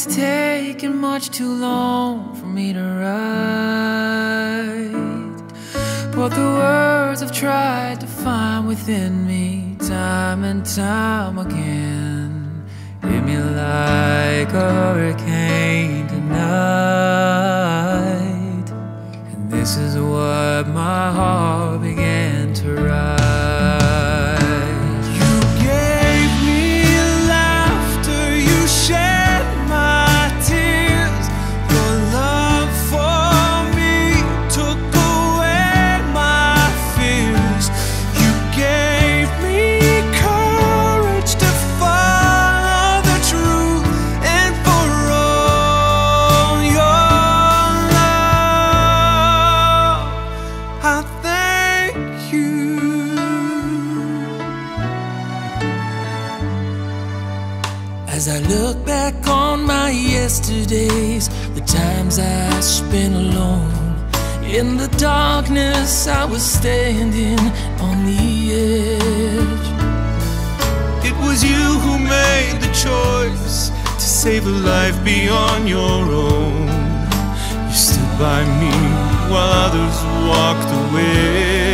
It's taken much too long for me to write, but the words I've tried to find within me time and time again hit me like a hurricane tonight. And this is what my heart began to write. As I look back on my yesterdays, the times I spent alone, in the darkness I was standing on the edge. It was you who made the choice to save a life beyond your own. You stood by me while others walked away.